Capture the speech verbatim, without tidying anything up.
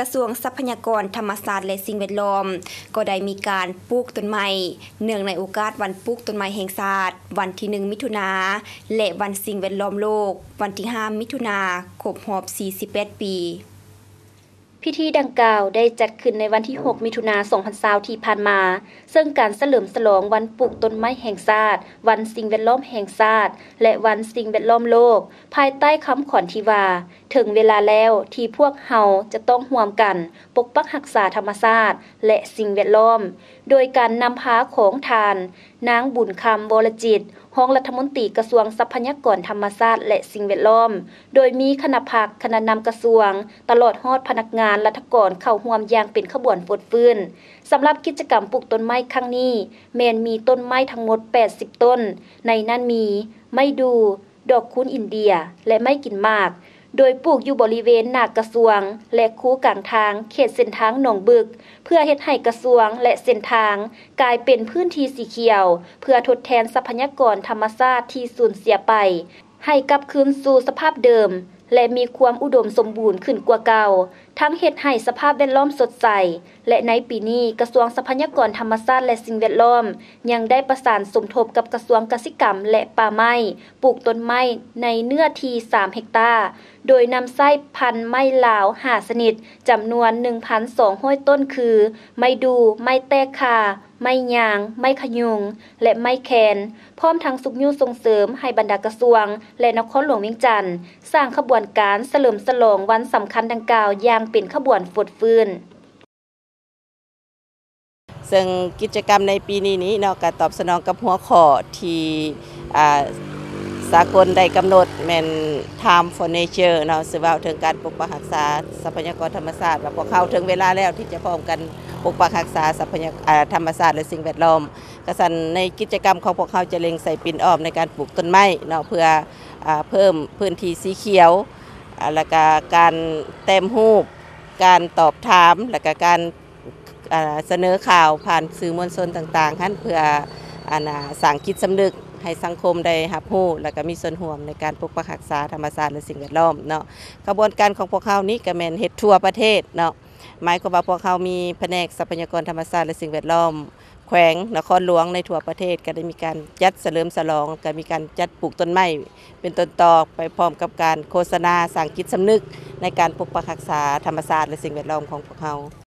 ระทรวงทรัพยากรธรรมชาติและสิ่งแวดล้อมก็ได้มีการปลูกต้นไม้เนื่องในโอกาสวันปลูกต้นไม้แห่งชาติวันที่หนึ่งมิถุนายนและวันสิ่งแวดล้อมโลกวันที่ห้ามิถุนายนครบรอบสี่สิบแปดปีพิธีดังกล่าวได้จัดขึ้นในวันที่หกมิถุนายนสองพันยี่สิบที่ผ่านมาซึ่งการเฉลิมฉลองวันปลูกต้นไม้แห่งชาติวันสิ่งแวดล้อมแห่งชาติและวันสิ่งแวดล้อมโลกภายใต้คำขวัญที่ว่าถึงเวลาแล้วที่พวกเฮาจะต้องร่วมกันปกปักรักษาธรรมชาติและสิ่งแวดล้อมโดยการนำพาของทานนางบุญคำวรจิตรองรัฐมนตรีกระทรวงทรัพยากรธรรมชาติและสิ่งแวดล้อมโดยมีคณะพักคณะนำกระทรวงตลอดฮอดพนักงานรัฐกรเข้าร่วมอย่างเป็นขบวนฟดฟื้นสำหรับกิจกรรมปลูกต้นไม้ครั้งนี้แม้นมีต้นไม้ทั้งหมดแปดสิบต้นในนั้นมีไม้ดูดอกคูนอินเดียและไม้กินหมากโดยปลูกอยู่บริเวณหน้ากระทรวงและคูกลางทางเขตเส้นทางหนองบึกเพื่อเฮ็ดให้กระทรวงและเส้นทางกลายเป็นพื้นที่สีเขียวเพื่อทดแทนทรัพยากรธรรมชาติที่สูญเสียไปให้กลับคืนสู่สภาพเดิมและมีความอุดมสมบูรณ์ขึ้นกว่าเก่าทั้งเฮ็ดให้สภาพแวดล้อมสดใสและในปีนี้กระทรวงทรัพยากรธรรมชาติและสิ่งแวดล้อมยังได้ประสานสมทบกับกระทรวงกสิกรรมและป่าไม้ปลูกต้นไม้ในเนื้อที่สามเฮกตาร์โดยนำไส้พันธุ์ไม้ลาวห้าชนิดจำนวน หนึ่งพันสองร้อย ต้นคือไม้ดูไม้แตกคาไม้ยางไม้ขยุงและไม้แคนพร้อมทั้งสุขยุส่งเสริมให้บรรดากระทรวงและนครหลวงเวียงจันทน์สร้างขบวนการเฉลิมฉลองวันสำคัญดังกล่าวอย่างเป็นขบวนฟดฟื้นซึ่งกิจกรรมในปีนี้นี้เนาะก็ตอบสนองกับหัวข้อที่สากลได้กำหนดแม่น Time for Nature เนาะซึ่งว่าถึงการปกปักรักษาทรัพยากรธรรมชาติว่าพวกเขาถึงเวลาแล้วที่จะพร้อมกันปกปักรักษาทรัพยากรธรรมชาติและสิ่งแวดล้อมกระสันในกิจกรรมของพวกเขาจะเล็งใส่ปิ่นอ้อมในการปลูกต้นไม้เนาะเพื่อเพิ่มพื้นที่สีเขียวแล้วก็การเต็มรูปการตอบถามแล้วก็การเสนอข่าวผ่านสื่อมวลชนต่างๆเพื่อสร้างจิตสำนึกให้สังคมได้รับรู้และก็มีส่วนร่วมในการปกปักรักษาธรรมชาติและสิ่งแวดล้อมเนาะกระบวนการของพวกเขานี้ก็แม่นเฮ็ดทั่วประเทศเนาะหมายความว่าพวกเขามีแผนกทรัพยากรธรรมชาติและสิ่งแวดล้อมแขวงนครหลวงในทั่วประเทศก็ได้มีการจัดเฉลิมฉลองก็มีการจัดปลูกต้นไม้เป็นต้นตอไปพร้อมกับการโฆษณาสร้างจิตสำนึกในการปกปักรักษาธรรมชาติและสิ่งแวดล้อมของพวกเขา